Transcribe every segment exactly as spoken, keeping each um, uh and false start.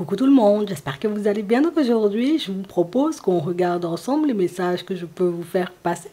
Coucou tout le monde, j'espère que vous allez bien. Donc aujourd'hui, je vous propose qu'on regarde ensemble les messages que je peux vous faire passer.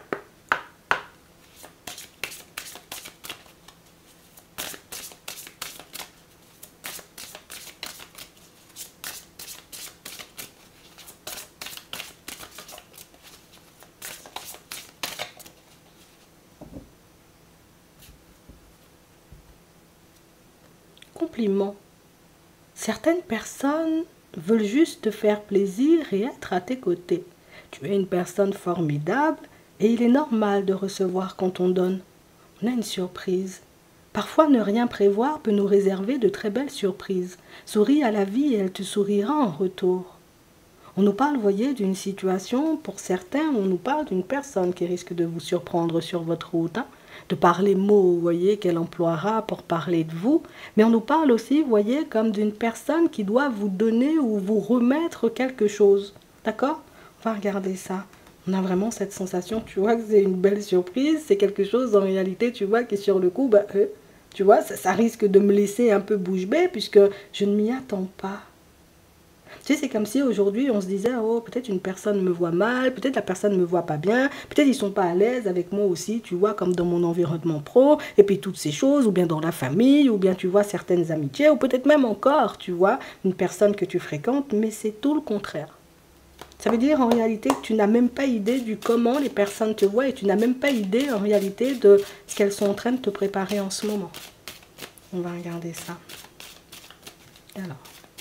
Compliments. Certaines personnes veulent juste te faire plaisir et être à tes côtés. Tu es une personne formidable et il est normal de recevoir quand on donne. On a une surprise. Parfois, ne rien prévoir peut nous réserver de très belles surprises. Souris à la vie et elle te sourira en retour. On nous parle, voyez, d'une situation, pour certains, on nous parle d'une personne qui risque de vous surprendre sur votre route, hein, de par les mots, vous voyez, qu'elle emploiera pour parler de vous. Mais on nous parle aussi, vous voyez, comme d'une personne qui doit vous donner ou vous remettre quelque chose. D'accord? On va regarder ça. On a vraiment cette sensation, tu vois, que c'est une belle surprise. C'est quelque chose, en réalité, tu vois, qui sur le coup, bah, euh, tu vois, ça, ça risque de me laisser un peu bouche bée puisque je ne m'y attends pas. Tu sais, c'est comme si aujourd'hui on se disait, oh, peut-être une personne me voit mal, peut-être la personne ne me voit pas bien, peut-être ils sont pas à l'aise avec moi aussi, tu vois, comme dans mon environnement pro, et puis toutes ces choses, ou bien dans la famille, ou bien tu vois certaines amitiés, ou peut-être même encore, tu vois, une personne que tu fréquentes, mais c'est tout le contraire. Ça veut dire en réalité que tu n'as même pas idée du comment les personnes te voient et tu n'as même pas idée en réalité de ce qu'elles sont en train de te préparer en ce moment. On va regarder ça. Alors.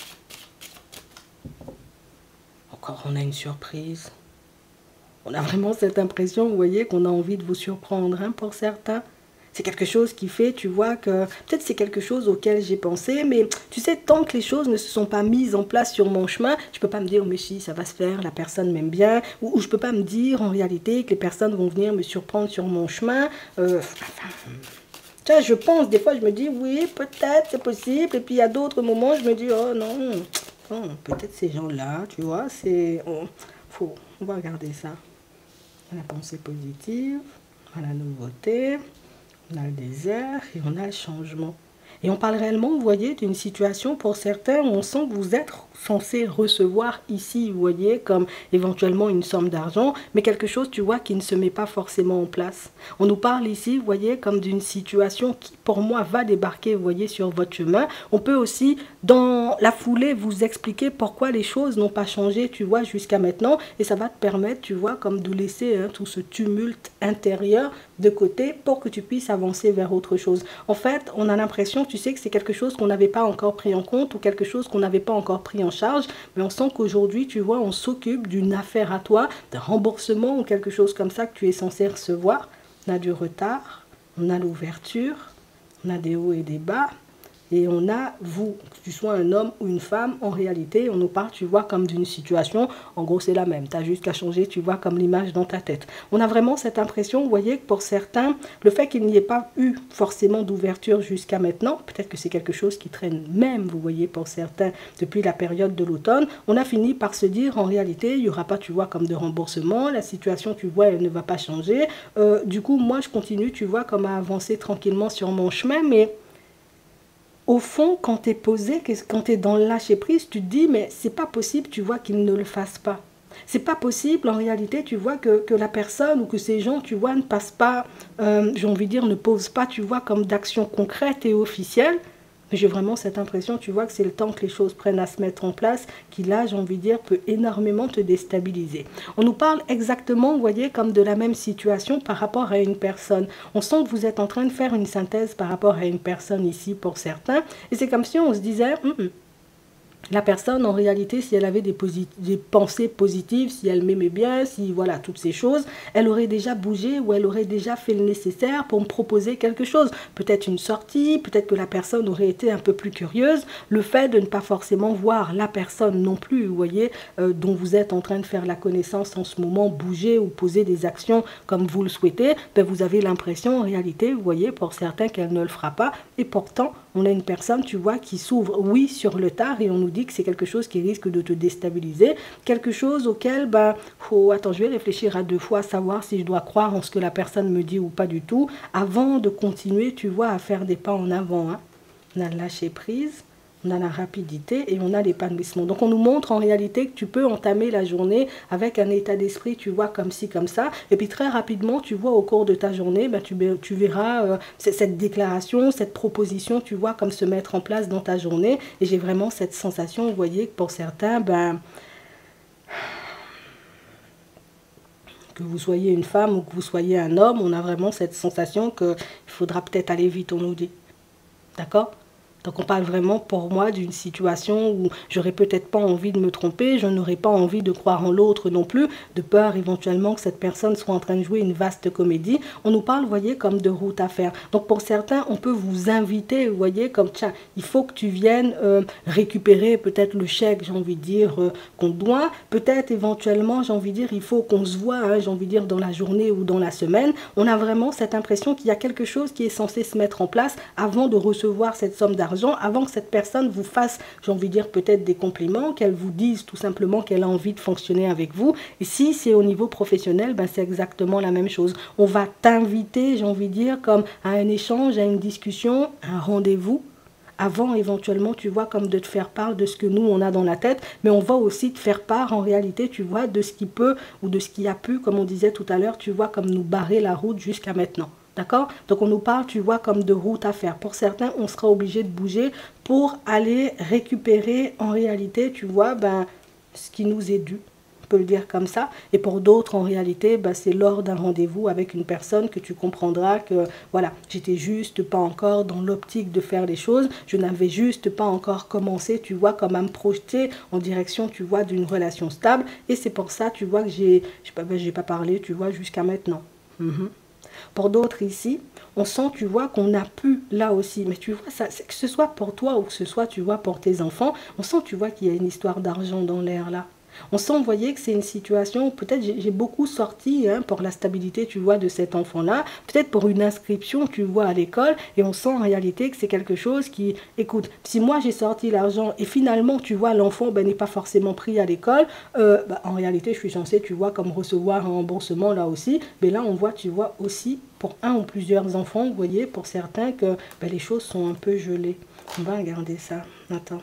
Encore, on a une surprise. On a vraiment cette impression, vous voyez, qu'on a envie de vous surprendre, hein, pour certains. C'est quelque chose qui fait, tu vois, que peut-être c'est quelque chose auquel j'ai pensé, mais tu sais, tant que les choses ne se sont pas mises en place sur mon chemin, je ne peux pas me dire, mais si, ça va se faire, la personne m'aime bien, ou, ou je ne peux pas me dire, en réalité, que les personnes vont venir me surprendre sur mon chemin. Euh, enfin, tu vois, je pense, des fois, je me dis, oui, peut-être, c'est possible, et puis il y a d'autres moments, je me dis, oh non, oh, peut-être ces gens-là, tu vois, c'est... Oh, faut, on va regarder ça. La pensée positive, on a la nouveauté, on a le désert et on a le changement. Et on parle réellement, vous voyez, d'une situation pour certains où on sent que vous êtes censé recevoir ici, vous voyez, comme éventuellement une somme d'argent, mais quelque chose, tu vois, qui ne se met pas forcément en place. On nous parle ici, vous voyez, comme d'une situation qui, pour moi, va débarquer, vous voyez, sur votre chemin. On peut aussi, dans la foulée, vous expliquer pourquoi les choses n'ont pas changé, tu vois, jusqu'à maintenant, et ça va te permettre, tu vois, comme de laisser hein, tout ce tumulte intérieur de côté pour que tu puisses avancer vers autre chose. En fait, on a l'impression, tu sais, que c'est quelque chose qu'on n'avait pas encore pris en compte ou quelque chose qu'on n'avait pas encore pris en charge, mais on sent qu'aujourd'hui, tu vois, on s'occupe d'une affaire à toi, d'un remboursement ou quelque chose comme ça que tu es censé recevoir. On a du retard, on a l'ouverture, on a des hauts et des bas. Et on a, vous, que tu sois un homme ou une femme, en réalité, on nous parle, tu vois, comme d'une situation, en gros, c'est la même. Tu as juste qu'à changer, tu vois, comme l'image dans ta tête. On a vraiment cette impression, vous voyez, que pour certains, le fait qu'il n'y ait pas eu forcément d'ouverture jusqu'à maintenant, peut-être que c'est quelque chose qui traîne même, vous voyez, pour certains, depuis la période de l'automne, on a fini par se dire, en réalité, il n'y aura pas, tu vois, comme de remboursement, la situation, tu vois, elle ne va pas changer. Euh, du coup, moi, je continue, tu vois, comme à avancer tranquillement sur mon chemin, mais... Au fond, quand tu es posé, quand tu es dans le lâcher-prise, tu te dis, mais c'est pas possible, tu vois, qu'ils ne le fassent pas. C'est pas possible, en réalité, tu vois, que, que la personne ou que ces gens, tu vois, ne passent pas, euh, j'ai envie de dire, ne posent pas, tu vois, comme d'action concrète et officielle. Mais j'ai vraiment cette impression, tu vois, que c'est le temps que les choses prennent à se mettre en place, qui là, j'ai envie de dire, peut énormément te déstabiliser. On nous parle exactement, vous voyez, comme de la même situation par rapport à une personne. On sent que vous êtes en train de faire une synthèse par rapport à une personne ici pour certains. Et c'est comme si on se disait... Hum, hum, la personne, en réalité, si elle avait des, des pensées positives, si elle m'aimait bien, si, voilà, toutes ces choses, elle aurait déjà bougé ou elle aurait déjà fait le nécessaire pour me proposer quelque chose. Peut-être une sortie, peut-être que la personne aurait été un peu plus curieuse. Le fait de ne pas forcément voir la personne non plus, vous voyez, euh, dont vous êtes en train de faire la connaissance en ce moment, bouger ou poser des actions comme vous le souhaitez, ben vous avez l'impression, en réalité, vous voyez, pour certains, qu'elle ne le fera pas. Et pourtant, on a une personne, tu vois, qui s'ouvre, oui, sur le tard, et on nous dit que c'est quelque chose qui risque de te déstabiliser, quelque chose auquel, bah, faut, attends, je vais réfléchir à deux fois, savoir si je dois croire en ce que la personne me dit ou pas du tout, avant de continuer, tu vois, à faire des pas en avant. Hein. On a le lâcher prise, on a la rapidité et on a l'épanouissement. Donc on nous montre en réalité que tu peux entamer la journée avec un état d'esprit, tu vois, comme ci, comme ça. Et puis très rapidement, tu vois, au cours de ta journée, ben, tu, tu verras euh, cette déclaration, cette proposition, tu vois, comme se mettre en place dans ta journée. Et j'ai vraiment cette sensation, vous voyez, que pour certains, ben, que vous soyez une femme ou que vous soyez un homme, on a vraiment cette sensation qu'il faudra peut-être aller vite, on nous dit. D'accord ? Donc on parle vraiment pour moi d'une situation où j'aurais peut-être pas envie de me tromper, je n'aurais pas envie de croire en l'autre non plus, de peur éventuellement que cette personne soit en train de jouer une vaste comédie. On nous parle, vous voyez, comme de route à faire. Donc pour certains, on peut vous inviter, vous voyez, comme tiens, il faut que tu viennes euh, récupérer peut-être le chèque, j'ai envie de dire, euh, qu'on doit. Peut-être éventuellement, j'ai envie de dire, il faut qu'on se voit, hein, j'ai envie de dire, dans la journée ou dans la semaine. On a vraiment cette impression qu'il y a quelque chose qui est censé se mettre en place avant de recevoir cette somme d'argent, avant que cette personne vous fasse, j'ai envie de dire, peut-être des compliments, qu'elle vous dise tout simplement qu'elle a envie de fonctionner avec vous. Et si c'est au niveau professionnel, ben c'est exactement la même chose. On va t'inviter, j'ai envie de dire, comme à un échange, à une discussion, un rendez-vous, avant éventuellement, tu vois, comme de te faire part de ce que nous, on a dans la tête, mais on va aussi te faire part, en réalité, tu vois, de ce qui peut, ou de ce qui a pu, comme on disait tout à l'heure, tu vois, comme nous barrer la route jusqu'à maintenant. D'accord? Donc on nous parle, tu vois, comme de route à faire. Pour certains, on sera obligé de bouger pour aller récupérer, en réalité, tu vois, ben, ce qui nous est dû. On peut le dire comme ça. Et pour d'autres, en réalité, ben, c'est lors d'un rendez-vous avec une personne que tu comprendras que, voilà, j'étais juste pas encore dans l'optique de faire les choses. Je n'avais juste pas encore commencé, tu vois, comme à me projeter en direction, tu vois, d'une relation stable. Et c'est pour ça, tu vois, que j'ai, je sais pas, ben, j'ai pas parlé, tu vois, jusqu'à maintenant. Mm-hmm. Pour d'autres ici, on sent, tu vois, qu'on a pu là aussi. Mais tu vois, ça, que ce soit pour toi ou que ce soit, tu vois, pour tes enfants, on sent, tu vois, qu'il y a une histoire d'argent dans l'air là. On sent, vous voyez, que c'est une situation, peut-être j'ai beaucoup sorti hein, pour la stabilité, tu vois, de cet enfant-là, peut-être pour une inscription, tu vois, à l'école, et on sent en réalité que c'est quelque chose qui, écoute, si moi j'ai sorti l'argent et finalement, tu vois, l'enfant ben, n'est pas forcément pris à l'école, euh, ben, en réalité, je suis censée, tu vois, comme recevoir un remboursement là aussi, mais là, on voit, tu vois, aussi pour un ou plusieurs enfants, vous voyez, pour certains, que ben, les choses sont un peu gelées. On va regarder ça. Attends.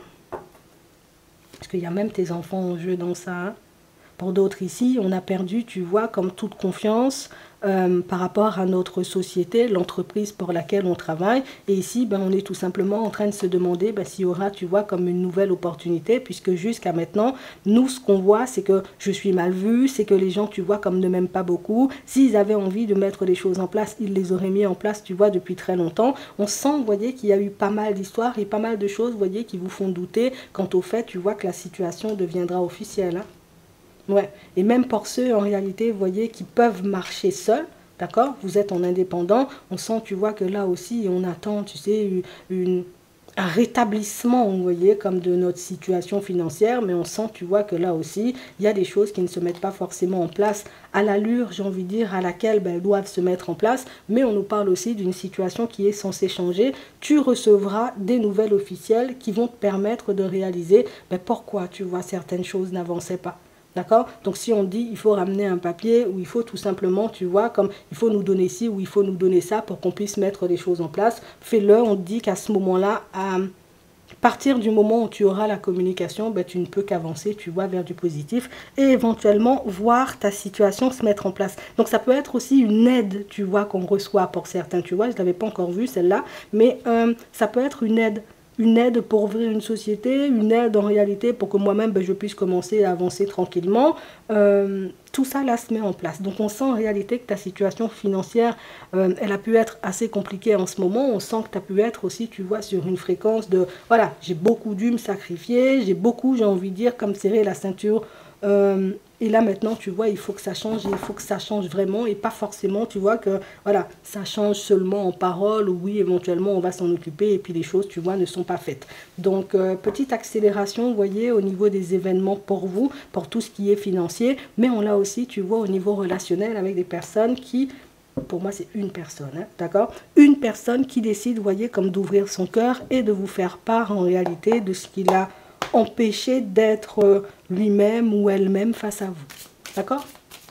Parce qu'il y a même tes enfants en jeu dans ça. Hein. Pour d'autres ici, on a perdu, tu vois, comme toute confiance euh, par rapport à notre société, l'entreprise pour laquelle on travaille. Et ici, ben, on est tout simplement en train de se demander ben, s'il y aura, tu vois, comme une nouvelle opportunité, puisque jusqu'à maintenant, nous, ce qu'on voit, c'est que je suis mal vue, c'est que les gens, tu vois, comme ne m'aiment pas beaucoup. S'ils avaient envie de mettre des choses en place, ils les auraient mis en place, tu vois, depuis très longtemps. On sent, vous voyez, qu'il y a eu pas mal d'histoires et pas mal de choses, vous voyez, qui vous font douter quant au fait, tu vois, que la situation deviendra officielle. Hein. Ouais. Et même pour ceux, en réalité, vous voyez, qui peuvent marcher seuls, d'accord? Vous êtes en indépendant, on sent, tu vois, que là aussi, on attend, tu sais, une, un rétablissement, vous voyez, comme de notre situation financière, mais on sent, tu vois, que là aussi, il y a des choses qui ne se mettent pas forcément en place à l'allure, j'ai envie de dire, à laquelle ben, elles doivent se mettre en place, mais on nous parle aussi d'une situation qui est censée changer. Tu recevras des nouvelles officielles qui vont te permettre de réaliser ben, pourquoi, tu vois, certaines choses n'avançaient pas. D'accord? Donc si on dit il faut ramener un papier ou il faut tout simplement, tu vois, comme il faut nous donner ci ou il faut nous donner ça pour qu'on puisse mettre les choses en place, fais-le. On te dit qu'à ce moment-là, à partir du moment où tu auras la communication, ben, tu ne peux qu'avancer, tu vois, vers du positif et éventuellement voir ta situation se mettre en place. Donc ça peut être aussi une aide, tu vois, qu'on reçoit pour certains, tu vois, je ne l'avais pas encore vue celle-là, mais euh, ça peut être une aide. Une aide pour ouvrir une société, une aide en réalité pour que moi-même ben, je puisse commencer à avancer tranquillement. Euh, tout ça là se met en place. Donc on sent en réalité que ta situation financière, euh, elle a pu être assez compliquée en ce moment. On sent que tu as pu être aussi, tu vois, sur une fréquence de, voilà, j'ai beaucoup dû me sacrifier, j'ai beaucoup, j'ai envie de dire, comme serrer la ceinture. Euh, et là maintenant, tu vois, il faut que ça change, et il faut que ça change vraiment et pas forcément, tu vois, que voilà, ça change seulement en parole ou oui, éventuellement, on va s'en occuper et puis les choses, tu vois, ne sont pas faites. Donc, euh, petite accélération, vous voyez, au niveau des événements pour vous, pour tout ce qui est financier, mais on l'a aussi, tu vois, au niveau relationnel avec des personnes qui... Pour moi, c'est une personne, hein, d'accord? Une personne qui décide, vous voyez, comme d'ouvrir son cœur et de vous faire part en réalité de ce qu'il a empêché d'être lui-même ou elle-même face à vous. D'accord?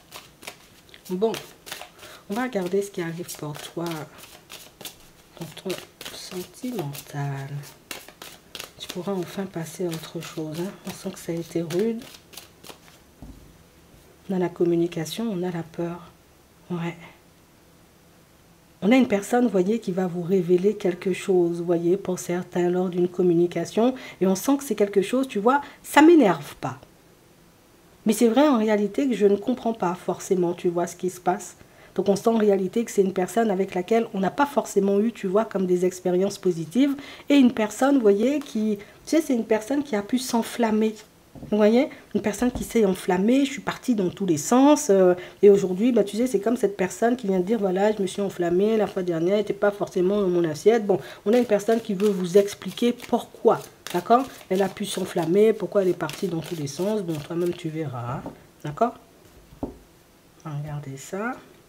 Bon, on va regarder ce qui arrive pour toi dans ton sentimental. Tu pourra enfin passer à autre chose. Hein. On sent que ça a été rude. On a la communication, on a la peur. Ouais. On a une personne, vous voyez, qui va vous révéler quelque chose, vous voyez, pour certains, lors d'une communication. Et on sent que c'est quelque chose, tu vois, ça ne m'énerve pas. Mais c'est vrai en réalité que je ne comprends pas forcément, tu vois, ce qui se passe. Donc on sent en réalité que c'est une personne avec laquelle on n'a pas forcément eu, tu vois, comme des expériences positives. Et une personne, vous voyez, qui, tu sais, c'est une personne qui a pu s'enflammer. Vous voyez, une personne qui s'est enflammée, je suis partie dans tous les sens. Euh, et aujourd'hui, bah, tu sais, c'est comme cette personne qui vient de dire, voilà, je me suis enflammée, la fois dernière, elle n'était pas forcément dans mon assiette. Bon, on a une personne qui veut vous expliquer pourquoi, d'accord? Elle a pu s'enflammer, pourquoi elle est partie dans tous les sens. Bon, toi-même, tu verras, hein, d'accord? Regardez ça.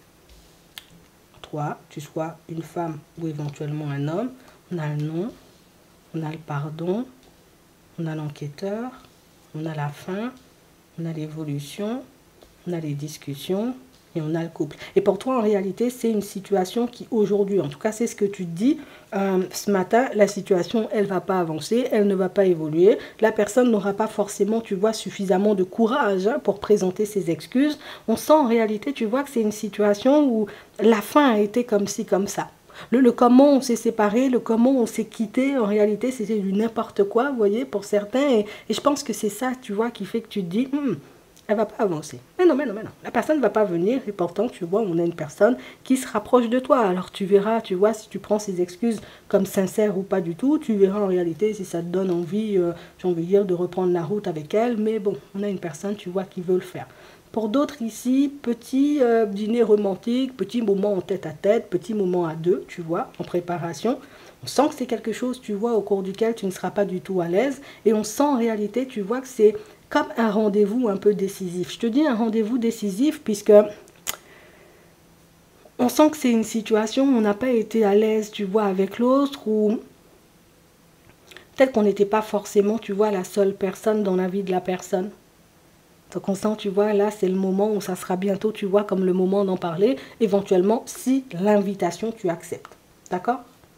Toi, tu sois une femme ou éventuellement un homme, on a le nom, on a le pardon, on a l'enquêteur, on a la fin, on a l'évolution, on a les discussions et on a le couple. Et pour toi, en réalité, c'est une situation qui, aujourd'hui, en tout cas, c'est ce que tu te dis, euh, ce matin, la situation, elle ne va pas avancer, elle ne va pas évoluer. La personne n'aura pas forcément, tu vois, suffisamment de courage hein, pour présenter ses excuses. On sent en réalité, tu vois, que c'est une situation où la fin a été comme ci, comme ça. Le, le comment on s'est séparé, le comment on s'est quitté, en réalité, c'était du n'importe quoi, vous voyez, pour certains. Et, et je pense que c'est ça, tu vois, qui fait que tu te dis, hm, elle ne va pas avancer. Mais non, mais non, mais non. La personne ne va pas venir et pourtant, tu vois, on a une personne qui se rapproche de toi. Alors tu verras, tu vois, si tu prends ces excuses comme sincères ou pas du tout, tu verras en réalité si ça te donne envie, euh, j'ai envie de dire, de reprendre la route avec elle. Mais bon, on a une personne, tu vois, qui veut le faire. Pour d'autres ici, petit euh, dîner romantique, petit moment en tête à tête, petit moment à deux, tu vois, en préparation. On sent que c'est quelque chose, tu vois, au cours duquel tu ne seras pas du tout à l'aise. Et on sent en réalité, tu vois, que c'est comme un rendez-vous un peu décisif. Je te dis un rendez-vous décisif puisque on sent que c'est une situation où on n'a pas été à l'aise, tu vois, avec l'autre ou peut-être qu'on n'était pas forcément, tu vois, la seule personne dans la vie de la personne. Donc on sent, tu vois, là, c'est le moment où ça sera bientôt, tu vois, comme le moment d'en parler, éventuellement, si l'invitation, tu acceptes. D'accord?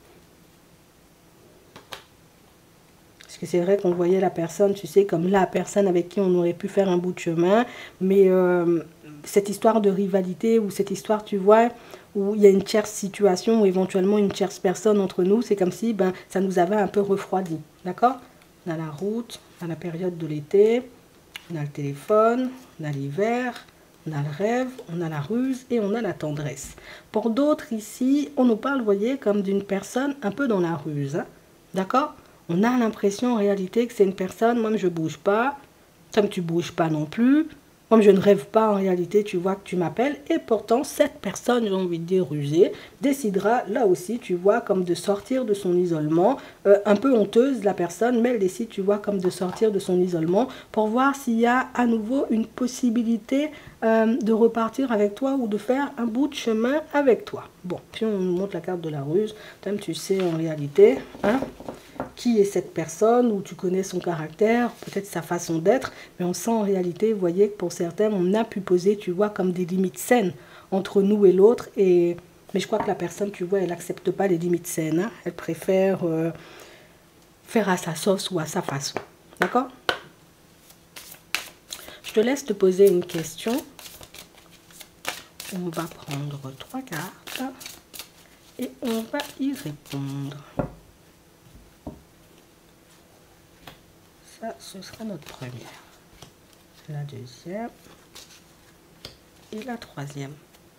Parce que c'est vrai qu'on voyait la personne, tu sais, comme la personne avec qui on aurait pu faire un bout de chemin, mais euh, cette histoire de rivalité ou cette histoire, tu vois, où il y a une tierce situation ou éventuellement une tierce personne entre nous, c'est comme si ben, ça nous avait un peu refroidi. D'accord? On a la route, on a la période de l'été. On a le téléphone, on a l'hiver, on a le rêve, on a la ruse et on a la tendresse. Pour d'autres ici, on nous parle, vous voyez, comme d'une personne un peu dans la ruse. Hein? D'accord? On a l'impression en réalité que c'est une personne, moi je ne bouge pas, toi tu ne bouges pas non plus. Comme je ne rêve pas en réalité, tu vois que tu m'appelles. Et pourtant, cette personne, j'ai envie de dire rusée, décidera là aussi, tu vois, comme de sortir de son isolement. Euh, un peu honteuse la personne, mais elle décide, tu vois, comme de sortir de son isolement pour voir s'il y a à nouveau une possibilité euh, de repartir avec toi ou de faire un bout de chemin avec toi. Bon, puis on nous montre la carte de la ruse. Toi, tu sais en réalité, hein, qui est cette personne, ou tu connais son caractère, peut-être sa façon d'être, mais on sent en réalité, vous voyez, que pour certains, on a pu poser, tu vois, comme des limites saines entre nous et l'autre, et mais je crois que la personne, tu vois, elle n'accepte pas les limites saines, hein. Elle préfère euh, faire à sa sauce ou à sa façon, d'accord? Je te laisse te poser une question. On va prendre trois cartes et on va y répondre. Ça, ce sera notre première. La deuxième. Et la troisième.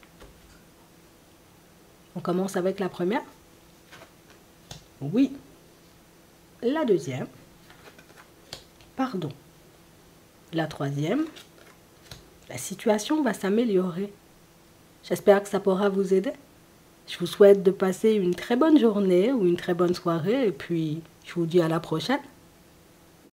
On commence avec la première? Oui. La deuxième. Pardon. La troisième. La situation va s'améliorer. J'espère que ça pourra vous aider. Je vous souhaite de passer une très bonne journée ou une très bonne soirée. Et puis, je vous dis à la prochaine.